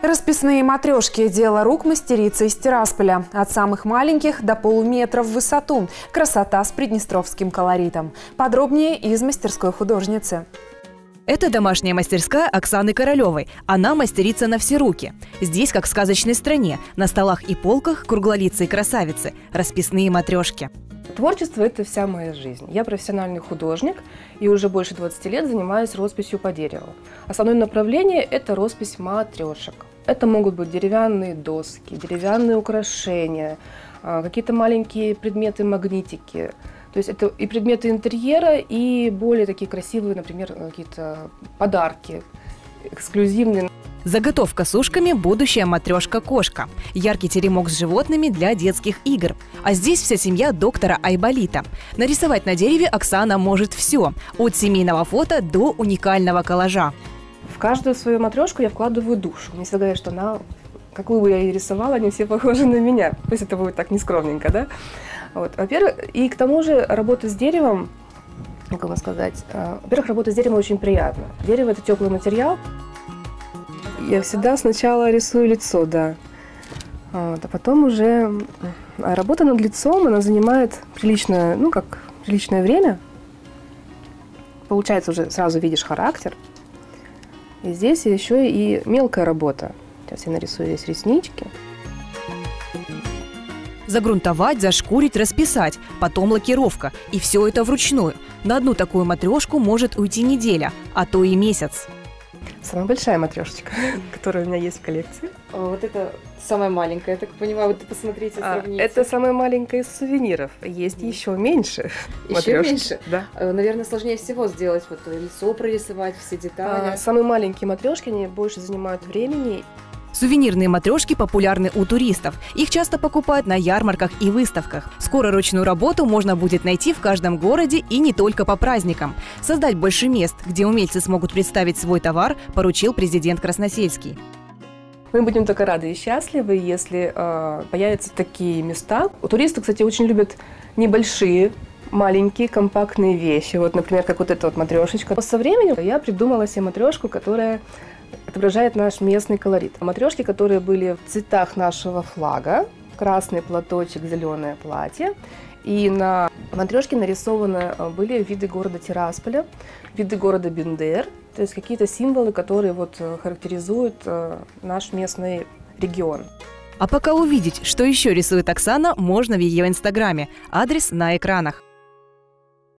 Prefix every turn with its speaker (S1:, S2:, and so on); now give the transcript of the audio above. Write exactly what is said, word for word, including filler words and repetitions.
S1: Расписные матрешки – дело рук мастерицы из Тирасполя. От самых маленьких до полуметра в высоту. Красота с приднестровским колоритом. Подробнее из мастерской художницы.
S2: Это домашняя мастерская Оксаны Королевой. Она мастерица на все руки. Здесь, как в сказочной стране, на столах и полках круглолицые красавицы, расписные матрешки.
S3: Творчество – это вся моя жизнь. Я профессиональный художник и уже больше двадцати лет занимаюсь росписью по дереву. Основное направление – это роспись матрешек. Это могут быть деревянные доски, деревянные украшения, какие-то маленькие предметы магнитики. То есть это и предметы интерьера, и более такие красивые, например, какие-то подарки, эксклюзивные.
S2: Заготовка с ушками – будущая матрешка-кошка. Яркий теремок с животными для детских игр. А здесь вся семья доктора Айболита. Нарисовать на дереве Оксана может все. От семейного фото до уникального коллажа.
S3: В каждую свою матрешку я вкладываю душу. Мне всегда говорят, что она, какую бы я ни рисовала, они все похожи на меня. Пусть это будет так нескромненько, да? Вот. Во-первых, и к тому же работа с деревом, как вам сказать, во-первых, работа с деревом очень приятна. Дерево – это теплый материал. Я всегда сначала рисую лицо, да. Вот, а потом уже работа над лицом, она занимает приличное, ну как, приличное время. Получается, уже сразу видишь характер. И здесь еще и мелкая работа. Сейчас я нарисую здесь реснички.
S2: Загрунтовать, зашкурить, расписать, потом лакировка. И все это вручную. На одну такую матрешку может уйти неделя, а то и месяц.
S3: Самая большая матрешечка, которая у меня есть в коллекции.
S4: Вот это самая маленькая, я так понимаю, вот посмотрите, сравните.
S3: А, это самая маленькая из сувениров. Есть mm. еще меньше.
S4: Еще
S3: матрешки.
S4: меньше?
S3: Да.
S4: Наверное, сложнее всего сделать, вот лицо прорисовать, все детали.
S3: А, самые маленькие матрешки, они больше занимают времени.
S2: Сувенирные матрешки популярны у туристов. Их часто покупают на ярмарках и выставках. Скоро ручную работу можно будет найти в каждом городе и не только по праздникам. Создать больше мест, где умельцы смогут представить свой товар, поручил президент Красносельский.
S3: Мы будем только рады и счастливы, если э, появятся такие места. Туристы, кстати, очень любят небольшие, маленькие, компактные вещи. Вот, например, как вот эта вот матрешечка. Со временем я придумала себе матрешку, которая отображает наш местный колорит. Матрешки, которые были в цветах нашего флага. Красный платочек, зеленое платье. И на матрешке нарисованы были виды города Тирасполя, виды города Бендер. То есть какие-то символы, которые вот характеризуют наш местный регион.
S2: А пока увидеть, что еще рисует Оксана, можно в ее инстаграме. Адрес на экранах.